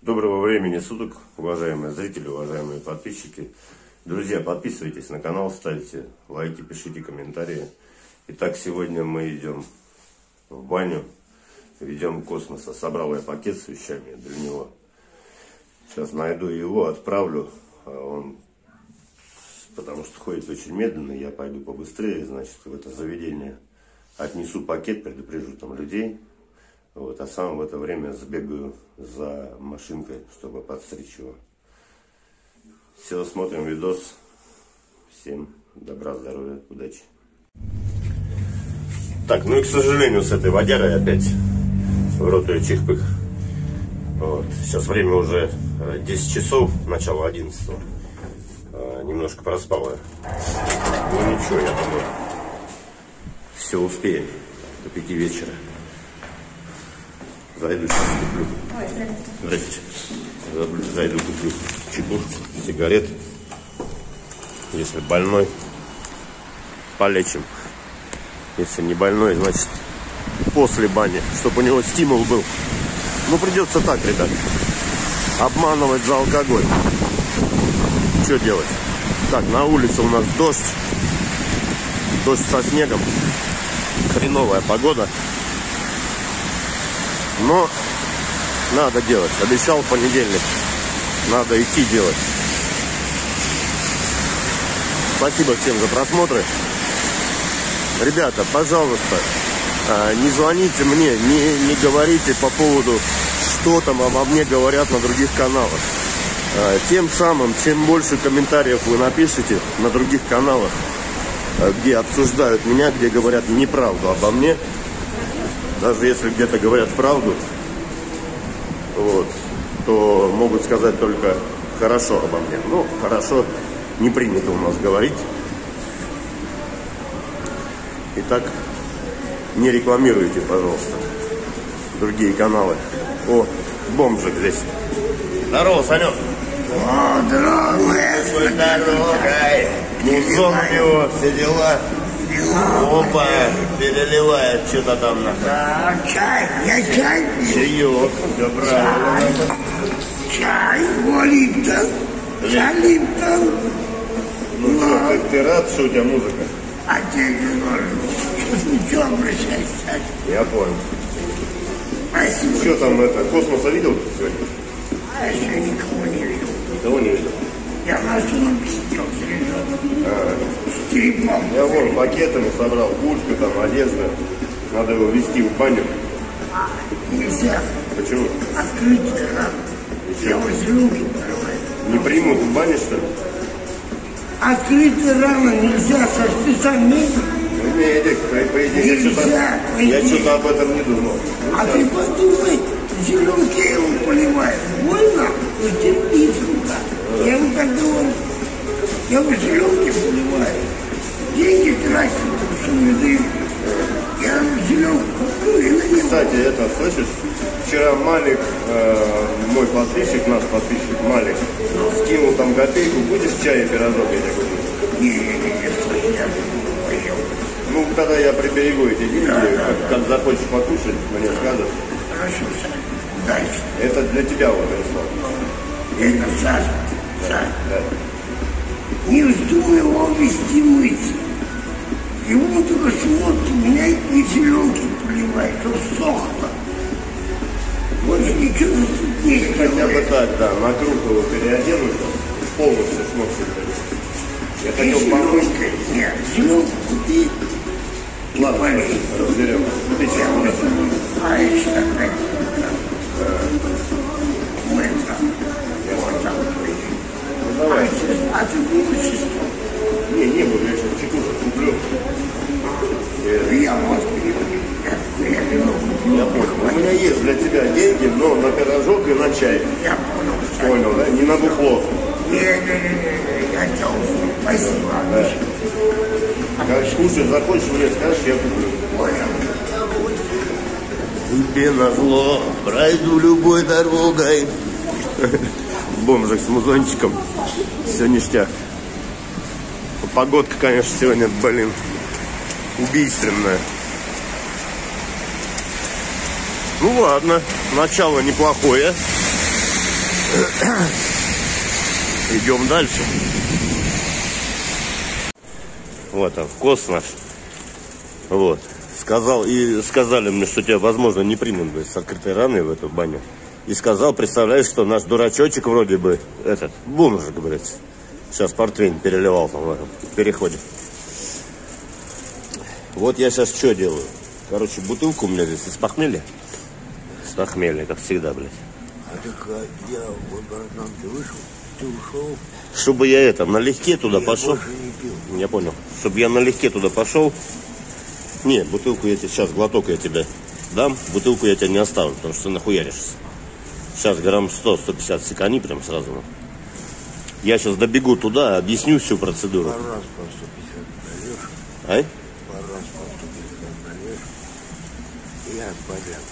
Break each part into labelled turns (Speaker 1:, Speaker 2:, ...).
Speaker 1: Доброго времени суток, уважаемые зрители, уважаемые подписчики. Друзья, подписывайтесь на канал, ставьте лайки, пишите комментарии. Итак, сегодня мы идем в баню, ведем космоса. Собрал я пакет с вещами для него. Сейчас найду его, отправлю. Он, потому что ходит очень медленно, я пойду побыстрее, значит, в это заведение. Отнесу пакет, предупрежу там людей. Вот, а сам в это время сбегаю за машинкой, чтобы подстричь его. Все, смотрим видос. Всем добра, здоровья, удачи. Так, ну и к сожалению, с этой водярой опять в рот ее чих-пых. Вот. Сейчас время уже 10 часов, начало 11. Немножко проспал я. Ну ничего, я думаю, все успеем до 5 вечера. Зайду сейчас куплю.
Speaker 2: Ой,
Speaker 1: здрасте. Зайду куплю чекушку, сигарет. Если больной, полечим. Если не больной, значит после бани, чтобы у него стимул был. Ну придется так, ребят, обманывать за алкоголь. Что делать? Так, на улице у нас дождь. Дождь со снегом. Хреновая погода. Но надо делать. Обещал в понедельник. Надо идти делать. Спасибо всем за просмотры. Ребята, пожалуйста, не звоните мне, не говорите по поводу, что там обо мне говорят на других каналах. Тем самым, чем больше комментариев вы напишите на других каналах, где обсуждают меня, где говорят неправду обо мне, даже если где-то говорят правду, вот, то могут сказать только хорошо обо мне. Ну, хорошо не принято у нас говорить. Итак, не рекламируйте, пожалуйста, другие каналы. О, бомжик здесь. Здорово, Санек.
Speaker 3: О, здравствуй,
Speaker 1: дорогой. Музон его, все дела. Опа, переливает что-то там.
Speaker 3: Чай, я чай пью.
Speaker 1: Чаек, все правильно.
Speaker 3: Чай, Липтон. Чай, Липтон.
Speaker 1: Ну что, ты рад, что у тебя музыка?
Speaker 3: А тебе не нужно. Ничего, обращайся.
Speaker 1: Я понял.
Speaker 3: Спасибо.
Speaker 1: Что там это, космоса видел сегодня?
Speaker 3: А я никого не видел.
Speaker 1: Никого не видел?
Speaker 3: Я машину посетил, с черепом.
Speaker 1: Я вон пакетами собрал, куртку, там, одежду. Надо его везти в баню.
Speaker 3: Нельзя.
Speaker 1: Почему?
Speaker 3: Открытие надо. Я возле руки порываю.
Speaker 1: Не примут в бане, что ли?
Speaker 3: Открытие рано нельзя, ты сам медик.
Speaker 1: Медик, по идее, я что-то об этом не думал.
Speaker 3: А ты подумай, зеленки его поливают. Больно? Терпись, рука. Я ему так говорю. Я его зеленки поливаю. Деньги тратят, что мне дают. Я ему зеленку куплю и на него.
Speaker 1: Кстати, это, слышишь? Вчера Малик, мой подписчик, наш подписчик Малик, скинул там копейку. Будешь чай и пирожок, я тебе говорю?
Speaker 3: Не, я поел.
Speaker 1: Ну, когда я приберегу эти деньги, как захочешь покушать, мне скажешь.
Speaker 3: Хорошо, дальше.
Speaker 1: Это для тебя вот прислал.
Speaker 3: Это Саша.
Speaker 1: Да.
Speaker 3: Не вздумай его вести мыться. Ему только смотрит, меня и зеленки поливает, что сохло. Больше ничего тут не
Speaker 1: Хотя бы так, да, на круг его переоденуть, полностью смог. Я хотел помочь.
Speaker 3: Нет, зеленку купи.
Speaker 1: Ладно, разберем. Ты сейчас.
Speaker 3: А еще опять. Вот там.
Speaker 1: Ну давай.
Speaker 3: А ты будешь?
Speaker 1: Не буду, я сейчас чекушку куплю.
Speaker 3: Я вот я
Speaker 1: понял. У меня есть для тебя деньги, но на пирожок и на чай.
Speaker 3: Я понял.
Speaker 1: Понял, да? Не на бухло.
Speaker 3: Не, я делаю. Спасибо.
Speaker 1: Да. Как кушать захочешь, мне скажешь, я куплю.
Speaker 3: Понял.
Speaker 1: Тебе назло, пройду любой дорогой. Бомжик с музончиком. Все ништяк. Погодка, конечно, сегодня, блин, убийственная. Ну ладно, начало неплохое. Идем дальше. Вот он, коз наш. Вот. Сказали мне, что тебя, возможно, не примут бы с открытой раной в эту баню. И сказал, представляешь, что наш дурачочек вроде бы, бомжик, говорит. Сейчас портвейн переливал там в этом переходе. Вот я сейчас что делаю? Короче, бутылку у меня здесь из похмелья. С похмелья, как всегда, блядь.
Speaker 3: А так я вот, братан, ты вышел? Ты ушел?
Speaker 1: Чтобы я налегке туда пошел.
Speaker 3: Не пил.
Speaker 1: Я понял. Чтобы я налегке туда пошел. Не, бутылку я тебе сейчас, глоток я тебе дам. Бутылку я тебя не оставлю, потому что ты нахуяришься. Сейчас грамм 100-150 секани прям сразу. Я сейчас добегу туда, объясню всю процедуру.
Speaker 3: Пару раз по 150 нальешь.
Speaker 1: Ай?
Speaker 3: Пару раз по 150 нальешь. И отпадет.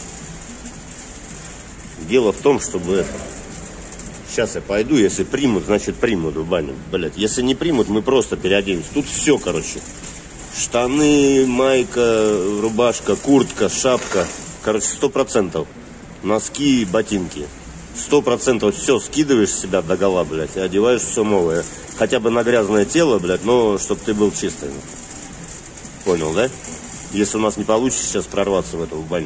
Speaker 1: Дело в том, чтобы сейчас я пойду, если примут, значит примут в баню. Блять, если не примут, мы просто переоденемся. Тут все, короче. Штаны, майка, рубашка, куртка, шапка. Короче, 100%. Носки, ботинки. 100% все скидываешь с себя догола, блядь, и одеваешь все новое. Хотя бы на грязное тело, блядь, но чтобы ты был чистый. Понял, да? Если у нас не получится сейчас прорваться в эту баню.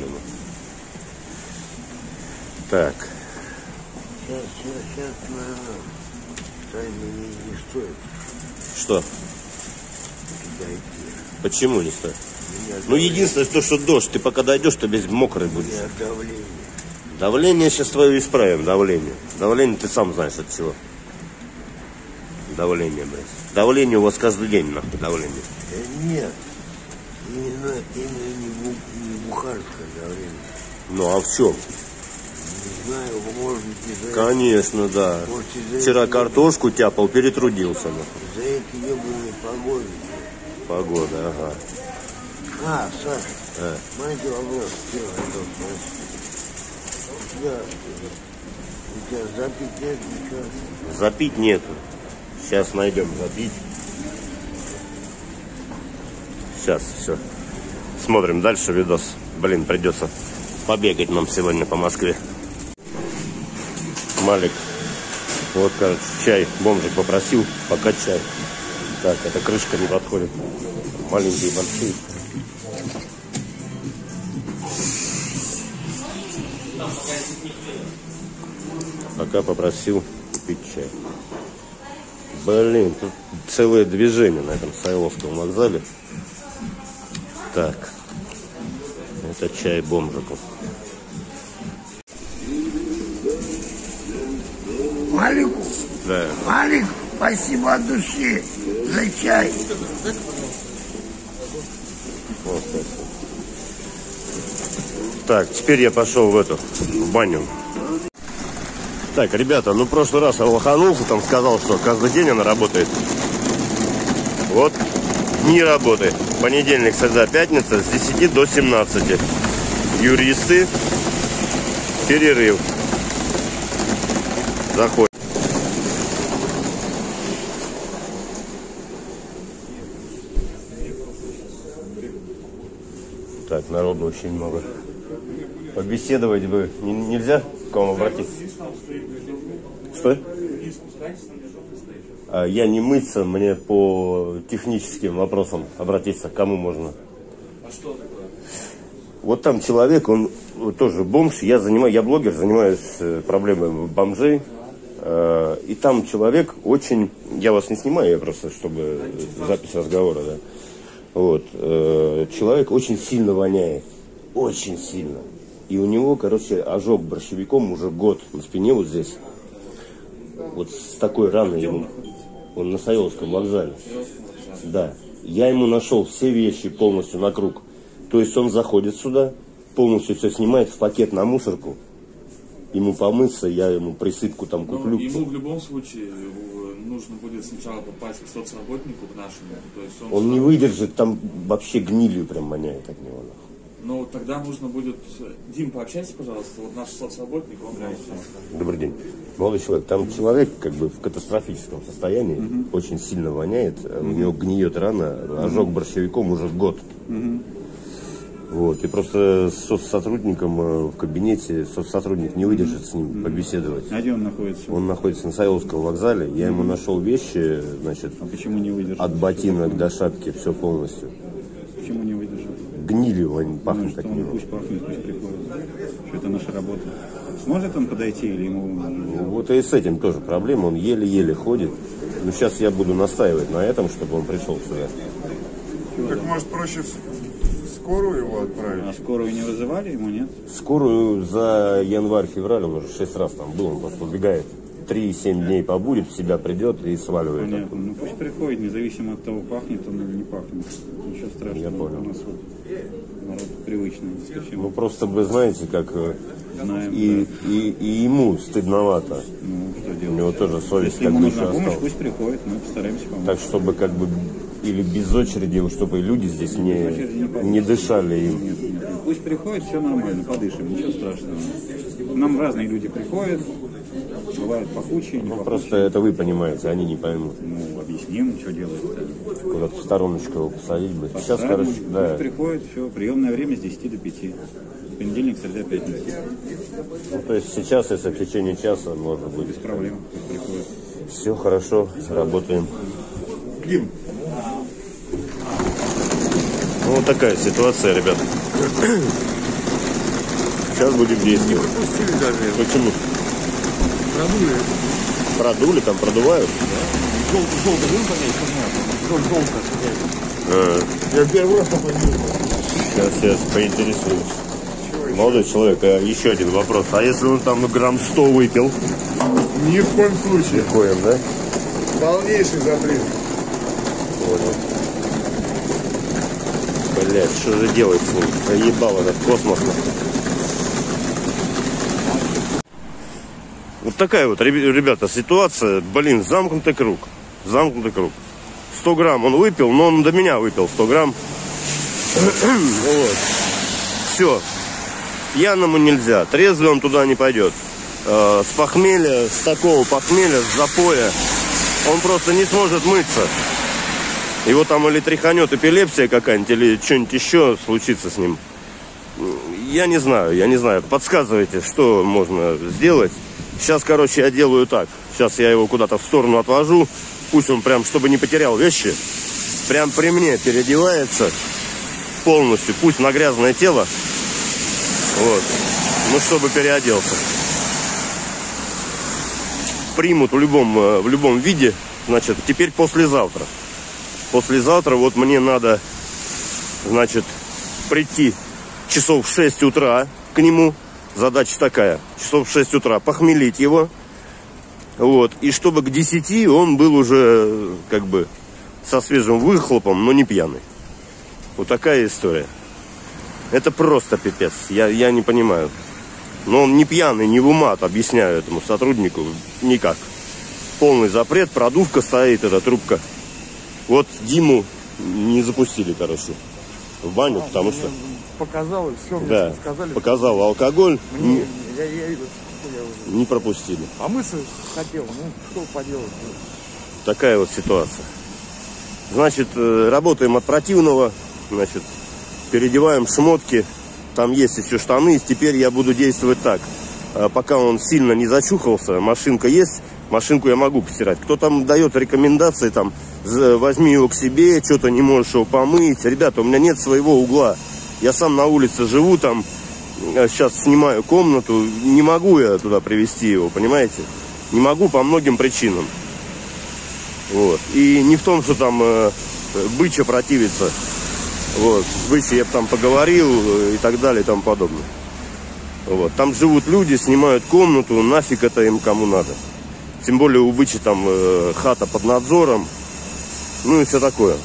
Speaker 1: Так.
Speaker 3: Сейчас, наверное, не стоит.
Speaker 1: Что?
Speaker 3: Туда идти.
Speaker 1: Почему не стоит? Ну, единственное, что дождь, ты пока дойдешь, ты весь мокрый будешь.
Speaker 3: Давление.
Speaker 1: Давление сейчас твое исправим, давление. Давление ты сам знаешь от чего. Давление, блядь. Давление у вас каждый день, нахуй, давление.
Speaker 3: Нет. Именно не бухарское давление.
Speaker 1: Ну, а в чем?
Speaker 3: Не знаю, может быть,
Speaker 1: Конечно, да. Вчера картошку тяпал, перетрудился.
Speaker 3: За эти ебаные погоды.
Speaker 1: Погода, ага.
Speaker 3: Саша, маленький вопрос. У тебя запить нет ничего?
Speaker 1: Запить нету. Сейчас найдем запить. Сейчас, все. Смотрим дальше видос. Блин, придется побегать нам сегодня по Москве. Малик. Вот, короче, чай. Бомжик попросил, пока чай. Так, эта крышка не подходит. Маленькие, большие. Пока попросил купить чай. Блин, тут целое движение на этом Сайловском вокзале. Так. Это чай бомжику.
Speaker 3: Малику?
Speaker 1: Да.
Speaker 3: Малик, спасибо от души за чай.
Speaker 1: Вот так. Так, теперь я пошел в баню. Так, ребята, в прошлый раз я лоханулся, там сказал, что каждый день она работает. Вот, не работает. Понедельник, среда, пятница с 10 до 17. Юристы, перерыв. Заходит. Так, народу очень много. Побеседовать бы нельзя? К вам обратиться? Что? Я не мыться, мне по техническим вопросам обратиться. К кому можно?
Speaker 2: А что такое?
Speaker 1: Вот там человек, он тоже бомж. Я блогер, занимаюсь проблемами бомжей. И там человек очень... Я вас не снимаю, я просто, чтобы запись разговора, да. Вот. Человек очень сильно воняет. Очень сильно. И у него, короче, ожог борщевиком уже год на спине вот здесь. Вот с такой раной ему. Он на Сайловском вокзале. Да. Я ему нашел все вещи полностью на круг. То есть он заходит сюда, полностью все снимает в пакет на мусорку. Ему помыться, я ему присыпку там куплю.
Speaker 2: Ему в любом случае нужно будет сначала попасть к соцработнику, к нашему. То есть
Speaker 1: он не выдержит, там вообще гнилью прям воняет от него.
Speaker 2: Ну, тогда нужно будет... Дим, пообщайся, пожалуйста. Вот наш соцработник, он...
Speaker 1: Добрый день. Молодой человек, там человек как бы в катастрофическом состоянии, очень сильно воняет, у него гниет рана, ожог борщевиком уже год. Вот. И просто с соцсотрудником в кабинете, соцсотрудник не выдержит с ним побеседовать.
Speaker 2: А где он находится?
Speaker 1: Он находится на Саиловском вокзале. Я ему нашел вещи, значит,
Speaker 2: А почему не выдержит?
Speaker 1: от ботинок до шапки, все полностью.
Speaker 2: Почему не выдержит?
Speaker 1: Гнилью они пахнут
Speaker 2: Что
Speaker 1: от
Speaker 2: он
Speaker 1: него.
Speaker 2: пусть пахнет, пусть приходит. Что это наша работа. Сможет он подойти или ему...
Speaker 1: Вот и с этим тоже проблема. Он еле-еле ходит. Но сейчас я буду настаивать на этом, чтобы он пришел сюда.
Speaker 4: Так может проще в скорую его отправить?
Speaker 2: А скорую не вызывали ему, нет?
Speaker 1: Скорую за январь-февраль он уже 6 раз там был. Он просто убегает. 3-7 дней побудет, в себя придет и сваливает.
Speaker 2: Понятно. Ну пусть приходит, независимо от того, пахнет он или не пахнет. Ничего страшного.
Speaker 1: Я понял.
Speaker 2: У нас вот народ привычный.
Speaker 1: Ну просто вы знаете, как
Speaker 2: Знаем,
Speaker 1: и ему стыдновато.
Speaker 2: Ну, что
Speaker 1: У
Speaker 2: делать?
Speaker 1: него тоже совесть
Speaker 2: Если
Speaker 1: как
Speaker 2: ему
Speaker 1: бы
Speaker 2: нужна
Speaker 1: еще
Speaker 2: помощь,
Speaker 1: осталась.
Speaker 2: пусть приходит, мы постараемся помочь.
Speaker 1: Так, чтобы как бы или без очереди, чтобы люди здесь не дышали им.
Speaker 2: Нет. Пусть приходит, все нормально, подышим, ничего страшного. К нам разные люди приходят, бывают пахучие, не
Speaker 1: Ну,
Speaker 2: пахучие.
Speaker 1: просто это вы понимаете, они не поймут.
Speaker 2: Ну, объясним, что делать-то.
Speaker 1: Куда-то в стороночку его посадить бы. Сейчас,
Speaker 2: Поставим,
Speaker 1: короче,
Speaker 2: пусть
Speaker 1: да.
Speaker 2: приходит, все, приемное время с 10 до 5. Понедельник, среда, пятница.
Speaker 1: Ну, то есть сейчас, если в течение часа можно
Speaker 2: Без
Speaker 1: будет.
Speaker 2: проблем, пусть приходит.
Speaker 1: Все хорошо, работаем.
Speaker 4: Клим,
Speaker 1: Ну, вот такая ситуация, ребят. Сейчас будем действовать.
Speaker 4: пустили даже.
Speaker 1: Почему?
Speaker 4: Продули.
Speaker 1: Продули, там продувают?
Speaker 4: Желто был понять? Желто. Я первый раз такой видел.
Speaker 1: Сейчас поинтересуюсь. Молодой человек, а еще один вопрос. А если он там грамм 100 выпил?
Speaker 4: Ни в коем случае.
Speaker 1: Коем, да?
Speaker 4: Полнейший запрет.
Speaker 1: Понял. Блять, что же делать с ним? Заебал этот космос. Вот такая вот, ребята, ситуация. Блин, замкнутый круг. Замкнутый круг. 100 грамм он выпил, но он до меня выпил 100 грамм. Вот. Все. Пьяному нельзя. Трезвый он туда не пойдет. С похмелья, с такого похмелья, с запоя он просто не сможет мыться. Его там или тряханет эпилепсия какая-нибудь, или что-нибудь еще случится с ним. Я не знаю. Подсказывайте, что можно сделать. Сейчас, короче, я делаю так. Сейчас я его куда-то в сторону отвожу. Пусть он прям, чтобы не потерял вещи, прям при мне переодевается полностью. Пусть на грязное тело. Вот. Ну, чтобы переоделся. Примут в любом виде. Значит, теперь послезавтра. Послезавтра вот мне надо, значит, прийти часов в 6 утра к нему. Задача такая. Часов в 6 утра похмелить его. Вот. И чтобы к 10 он был уже как бы со свежим выхлопом, но не пьяный. Вот такая история. Это просто пипец. Я не понимаю. Но он не пьяный, не в умат, объясняю этому сотруднику. Никак. Полный запрет, продувка стоит, эта трубка. Вот Диму не запустили, короче, в баню, потому что...
Speaker 4: Показал и все, мне
Speaker 1: Да,
Speaker 4: сказали.
Speaker 1: показал алкоголь,
Speaker 4: Я
Speaker 1: не пропустили.
Speaker 4: помыться хотел, ну что поделать.
Speaker 1: Такая вот ситуация. Значит, работаем от противного, значит, переодеваем шмотки. Там есть еще штаны. Теперь я буду действовать так. Пока он сильно не зачухался, машинка есть, машинку я могу постирать. Кто там дает рекомендации, там, возьми его к себе, что-то не можешь его помыть. Ребята, у меня нет своего угла. Я сам на улице живу, там, сейчас снимаю комнату. Не могу я туда привезти его, понимаете? Не могу по многим причинам. Вот. И не в том, что там быча противится. Вот. С бычей я бы там поговорил и так далее и тому подобное. Вот. Там живут люди, снимают комнату, нафиг это им кому надо. Тем более у бычи там хата под надзором. Ну и все такое.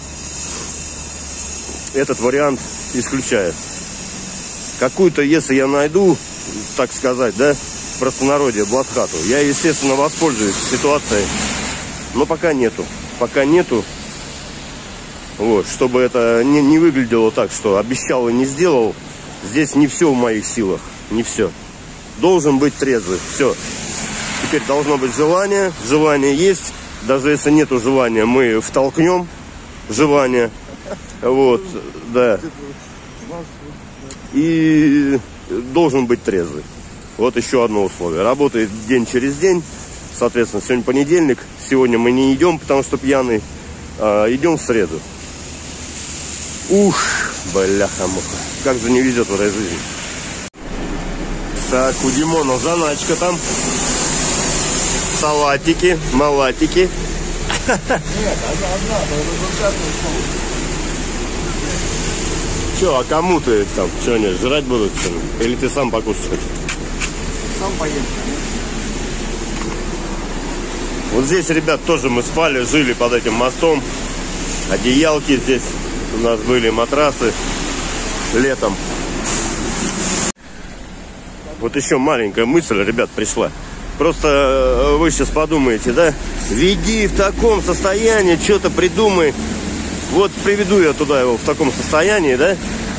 Speaker 1: Этот вариант исключает. Какую-то, если я найду, так сказать, да, в простонародье, блатхату, я, естественно, воспользуюсь ситуацией. Но пока нету. Пока нету. Вот, чтобы это не выглядело так, что обещал и не сделал. Здесь не все в моих силах. Не все. Должен быть трезвый. Все. Теперь должно быть желание. Желание есть. Даже если нету желания, мы втолкнем желание. Вот, да. и должен быть трезвый. Вот еще одно условие. Работает день через день. Соответственно, сегодня понедельник. Сегодня мы не идем, потому что пьяный. Идем в среду. Ух, бляха-муха. Как же не везет в этой жизни. Так, у Димона заначка там. Салатики, малатики.
Speaker 4: Нет, одна,
Speaker 1: Че, а кому ты там? Че они, жрать будут? Или ты сам покушать хочешь?
Speaker 4: сам поедешь.
Speaker 1: Вот здесь, ребят, тоже мы спали, жили под этим мостом. Одеялки здесь у нас были, матрасы летом. Вот еще маленькая мысль, ребят, пришла. Просто вы сейчас подумаете, да? Веди в таком состоянии, что-то придумай. Вот приведу я туда его в таком состоянии, да?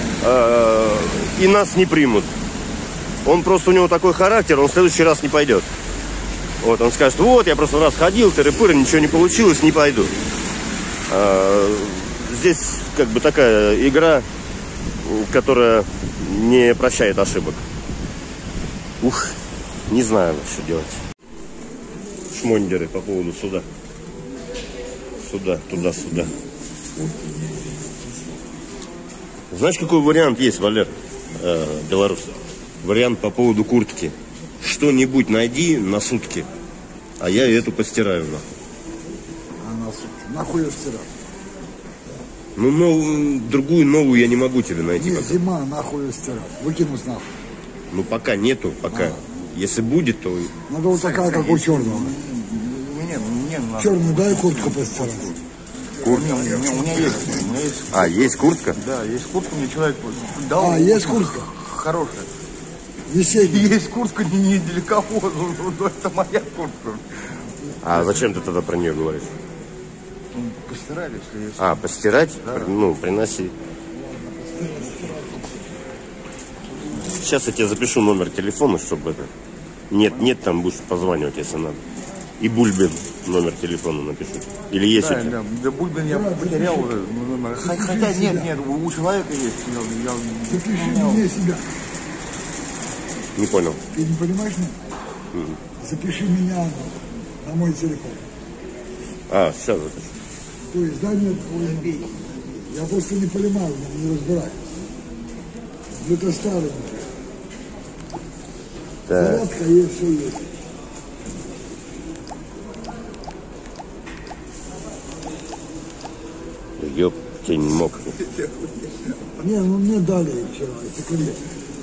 Speaker 1: И нас не примут. Он просто, у него такой характер, он в следующий раз не пойдет. Вот, он скажет, вот, я просто раз ходил, тыры-пыры, ничего не получилось, не пойду. Здесь как бы такая игра, которая не прощает ошибок. Ух, не знаю, что делать. Шмондеры по поводу суда. Сюда, туда-сюда. Знаешь, какой вариант есть, Валер, белорус? Вариант по поводу куртки. Что-нибудь найди на сутки, а я эту постираю, нахуй.
Speaker 4: А на сутки? Нахуй ее стирать?
Speaker 1: Ну, другую новую я не могу тебе найти.
Speaker 4: Не,
Speaker 1: пока.
Speaker 4: зима, нахуй ее стирать. Выкинуть нахуй.
Speaker 1: Ну, пока нету, пока. Если будет, то...
Speaker 4: Надо вот такая, как у черного.
Speaker 5: Мне надо.
Speaker 4: Черный, дай куртку постирать.
Speaker 1: Куртка.
Speaker 5: У меня есть.
Speaker 1: А, есть куртка?
Speaker 5: Да, есть куртка, мне человек дал.
Speaker 4: А, есть куртка?
Speaker 5: Хорошая.
Speaker 4: Весенняя.
Speaker 5: Есть куртка не для кого, но это моя куртка.
Speaker 1: А зачем ты тогда про нее говоришь?
Speaker 5: Постирали, если есть.
Speaker 1: А, постирать?
Speaker 5: Да.
Speaker 1: Ну, приноси. Сейчас я тебе запишу номер телефона, чтобы это... Нет, там будешь позванивать, если надо. И Бульбин номер телефона напишу. Или есть у тебя?
Speaker 5: Да, Бульбин я потерял уже номер. Хотя нет, у человека есть.
Speaker 4: Запиши мне себя.
Speaker 1: Не понял.
Speaker 4: Ты не понимаешь меня? Запиши меня на мой телефон.
Speaker 1: А, сейчас запишу.
Speaker 4: То есть, да, нет, я просто не понимаю, не разбираюсь. Это старый.
Speaker 1: Так.
Speaker 4: Зарядка есть, все есть.
Speaker 1: Ёп, ты не мог.
Speaker 4: Не, ну мне дали вчера, это коллеги.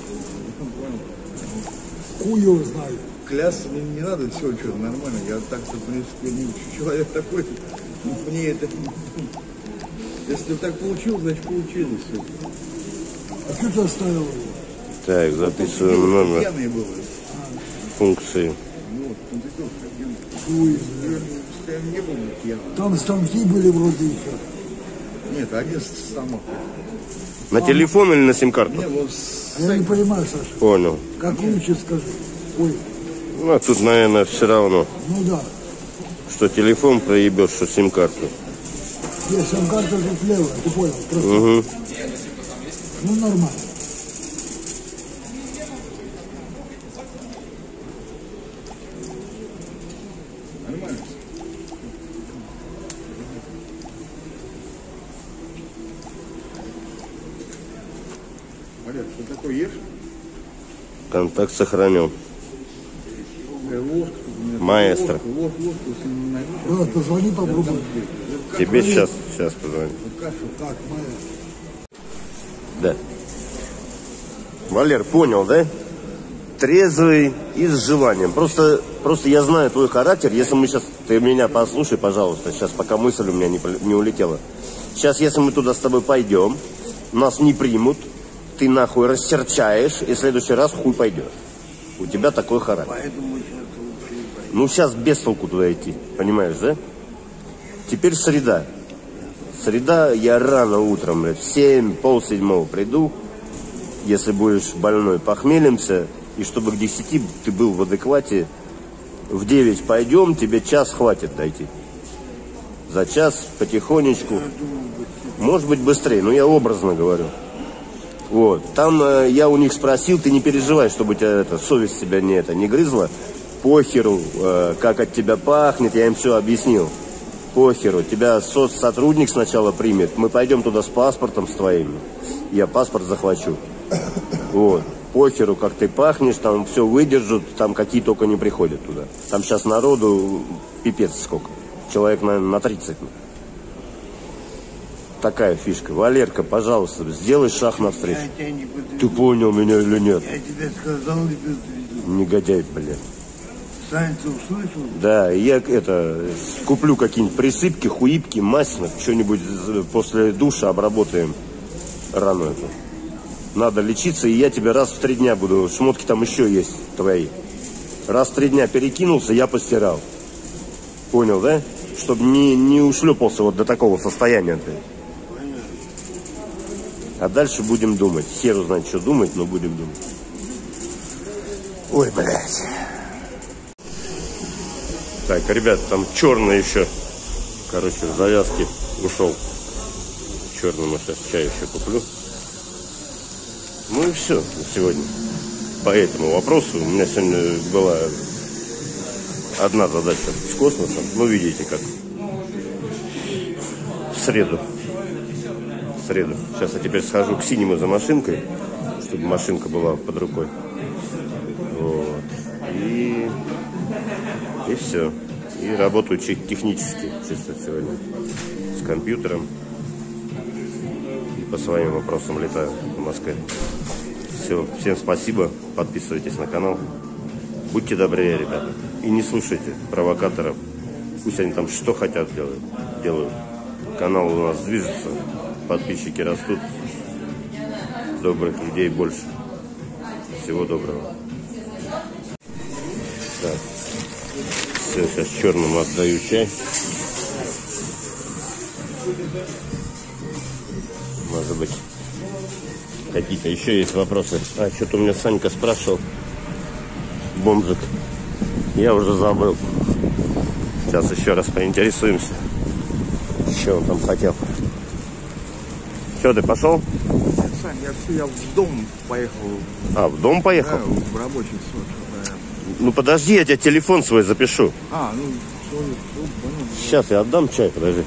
Speaker 4: Хуй его знаю.
Speaker 5: Клясться мне не надо, все, что, нормально. Я так-то, в принципе, человек такой, мне это... Если так получилось, значит получилось.
Speaker 4: А что ты оставил его?
Speaker 1: Так, записываем номер
Speaker 5: Пьяный был.
Speaker 1: функции.
Speaker 5: Вот, он такой,
Speaker 4: Хуй.
Speaker 5: я не был пьяный.
Speaker 4: Там станки были вроде еще.
Speaker 5: Нет, один станок.
Speaker 1: На телефон или на сим-карту?
Speaker 5: Не, вот
Speaker 4: А я не понимаю, Саша.
Speaker 1: Понял.
Speaker 4: Как лучше скажи. Ой,
Speaker 1: Ну, а тут, наверное, все равно,
Speaker 4: ну да.
Speaker 1: что телефон проебешь, что сим-карту.
Speaker 4: Нет, сам карта тут левая, ты понял? Просто,
Speaker 1: Угу.
Speaker 4: ну нормально.
Speaker 5: Валер, что такое ешь?
Speaker 1: Контакт сохранен.
Speaker 5: Ложку.
Speaker 1: Маэстро.
Speaker 5: Ложку, если не найдешь.
Speaker 4: Да, позвони попробуй.
Speaker 1: Тебе сейчас позвоню.
Speaker 4: Так, моя.
Speaker 1: Да. Валер, понял, да? Трезвый и с желанием. Просто я знаю твой характер. Если мы сейчас... Ты меня послушай, пожалуйста, сейчас, пока мысль у меня не улетела. Сейчас, если мы туда с тобой пойдем, нас не примут, ты нахуй рассерчаешь, и в следующий раз хуй пойдешь. У тебя такой характер.
Speaker 3: Поэтому сейчас лучше не пойду.
Speaker 1: Ну, сейчас без толку туда идти, понимаешь, да? Теперь среда. Среда, я рано утром, блядь, в 7, полседьмого приду. Если будешь больной, похмелимся. И чтобы к 10 ты был в адеквате. В 9 пойдем, тебе час хватит дойти. За час потихонечку. Может быть быстрее, но я образно говорю. Вот. Там я у них спросил, ты не переживай, чтобы у тебя совесть тебя не грызла. Похеру, как от тебя пахнет, я им все объяснил. Похеру, тебя соцсотрудник сначала примет, мы пойдем туда с паспортом с твоим, я паспорт захвачу. Вот. Похеру, как ты пахнешь, там все выдержат, там какие только не приходят туда. Там сейчас народу пипец сколько, человек, наверное, на 30. Такая фишка. Валерка, пожалуйста, сделай шаг навстречу. Ты понял меня или нет?
Speaker 3: Я тебе сказал, и предупредил.
Speaker 1: Негодяй, блядь.
Speaker 3: Сань, ты услышал?
Speaker 1: Да, я куплю какие-нибудь присыпки, хуипки, мазь, что-нибудь после душа обработаем рану эту. Надо лечиться, и я тебе раз в 3 дня буду, шмотки там еще есть твои. Раз в 3 дня перекинулся, я постирал. Понял, да? Чтобы не ушлепался вот до такого состояния ты. А дальше будем думать. Хер узнать, что думать, но будем думать. Ой, блядь. Так, ребят, там черный еще. Короче, в завязке ушел. Черному сейчас чай еще куплю. Ну и все на сегодня. По этому вопросу у меня сегодня была одна задача с космосом. Ну, видите как. В среду. Сейчас я теперь схожу к синему за машинкой, чтобы машинка была под рукой. Вот. И все. И работаю технически чисто сегодня. С компьютером. И по своим вопросам летаю в Москве. Все. Всем спасибо. Подписывайтесь на канал. Будьте добрее, ребята. И не слушайте провокаторов. Пусть они там что хотят делают. Канал у нас движется. Подписчики растут. Добрых людей больше. Всего доброго. Так. Все, сейчас черному отдаю чай. Может быть, какие-то еще есть вопросы. А, что-то у меня Санька спрашивал. Бомжик. Я уже забыл. Сейчас еще раз поинтересуемся. Что он там хотел. Что, ты пошел?
Speaker 5: Нет, Сань, я в дом поехал.
Speaker 1: А, в дом поехал?
Speaker 5: Да, в рабочий срок. Да.
Speaker 1: Ну подожди, я тебе телефон свой запишу.
Speaker 5: А, ну, понятно.
Speaker 1: Сейчас я отдам чай, подожди.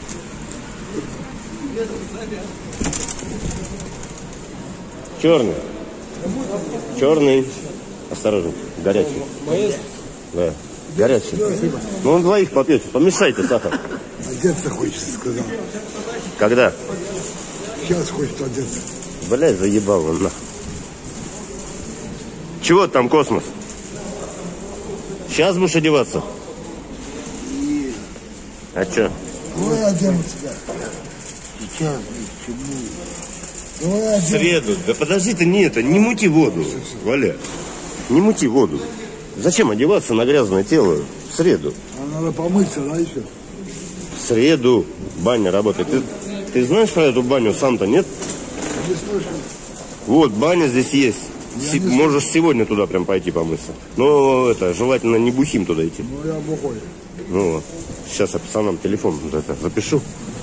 Speaker 1: Черный. Черный. Осторожно, горячий. Да, горячий. Спасибо. Ну он 2 попьете, помешайте сахар.
Speaker 4: Одеться хочется, сказал.
Speaker 1: Когда?
Speaker 4: Сейчас хочет одеться.
Speaker 1: Блядь, заебал он нахуй. Чего там, космос? Сейчас будешь одеваться? А чё?
Speaker 4: Давай одену тебя.
Speaker 3: Сейчас, чему?
Speaker 4: Давай
Speaker 1: В
Speaker 4: одену.
Speaker 1: среду. Да подожди ты, не мути воду, Валя. Не мути воду. Зачем одеваться на грязное тело в среду?
Speaker 4: А надо помыться, да, еще?
Speaker 1: В среду баня работает. Ты знаешь про эту баню сам-то, нет?
Speaker 4: Не слышал.
Speaker 1: Вот, баня здесь есть. Можешь сегодня туда прям пойти помыться. Но желательно не бухим туда идти.
Speaker 4: Ну, я бухой.
Speaker 1: Ну вот. Сейчас я пацанам телефон запишу.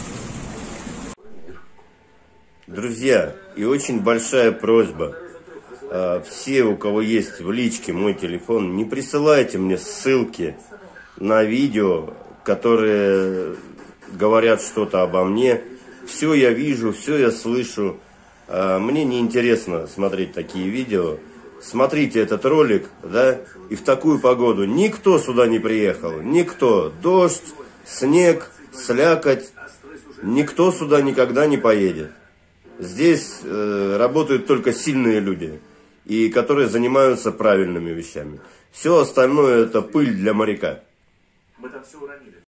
Speaker 1: Друзья, и очень большая просьба. Все, у кого есть в личке мой телефон, не присылайте мне ссылки на видео, которые говорят что-то обо мне. Все я вижу, все я слышу. Мне не интересно смотреть такие видео. Смотрите этот ролик, да, и в такую погоду никто сюда не приехал. Никто. Дождь, снег, слякоть. Никто сюда никогда не поедет. Здесь работают только сильные люди, и которые занимаются правильными вещами. Все остальное это пыль для моряка. Мы там все уронили.